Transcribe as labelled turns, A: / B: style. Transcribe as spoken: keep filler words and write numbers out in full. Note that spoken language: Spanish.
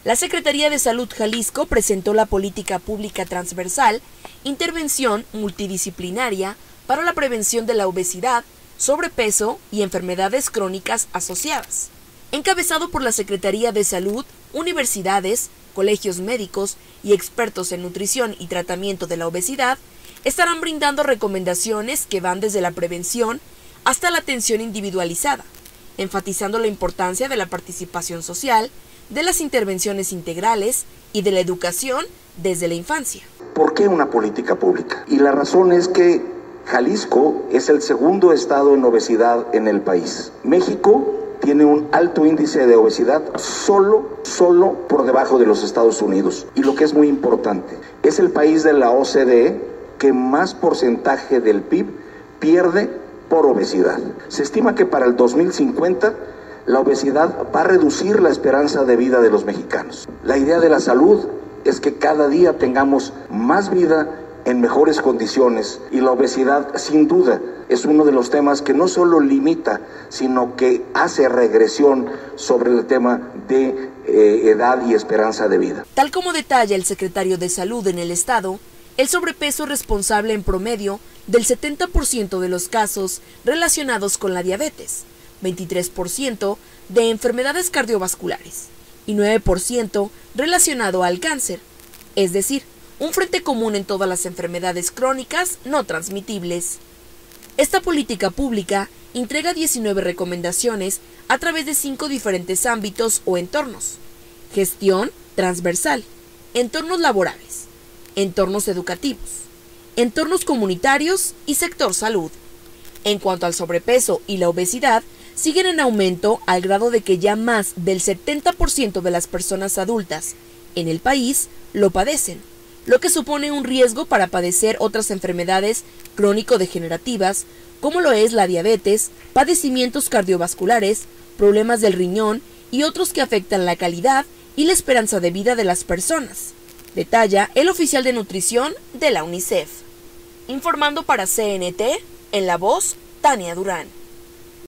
A: La Secretaría de Salud Jalisco presentó la política pública transversal, intervención multidisciplinaria para la prevención de la obesidad, sobrepeso y enfermedades crónicas asociadas. Encabezado por la Secretaría de Salud, universidades, colegios médicos y expertos en nutrición y tratamiento de la obesidad, estarán brindando recomendaciones que van desde la prevención hasta la atención individualizada, enfatizando la importancia de la participación social, de las intervenciones integrales y de la educación desde la infancia.
B: ¿Por qué una política pública? Y la razón es que Jalisco es el segundo estado en obesidad en el país. México tiene un alto índice de obesidad solo, solo por debajo de los Estados Unidos. Y lo que es muy importante, es el país de la O C D E que más porcentaje del P I B pierde por obesidad. Se estima que para el dos mil cincuenta la obesidad va a reducir la esperanza de vida de los mexicanos. La idea de la salud es que cada día tengamos más vida en mejores condiciones, y la obesidad sin duda es uno de los temas que no solo limita, sino que hace regresión sobre el tema de eh, edad y esperanza de vida.
A: Tal como detalla el secretario de Salud en el estado, el sobrepeso es responsable en promedio del setenta por ciento de los casos relacionados con la diabetes, veintitrés por ciento de enfermedades cardiovasculares y nueve por ciento relacionado al cáncer, es decir, un frente común en todas las enfermedades crónicas no transmitibles. Esta política pública entrega diecinueve recomendaciones a través de cinco diferentes ámbitos o entornos: gestión transversal, entornos laborales, entornos educativos, entornos comunitarios y sector salud. En cuanto al sobrepeso y la obesidad, siguen en aumento al grado de que ya más del setenta por ciento de las personas adultas en el país lo padecen, lo que supone un riesgo para padecer otras enfermedades crónico-degenerativas, como lo es la diabetes, padecimientos cardiovasculares, problemas del riñón y otros que afectan la calidad y la esperanza de vida de las personas, detalla el oficial de nutrición de la UNICEF. Informando para C N T, en la voz, Tania Durán.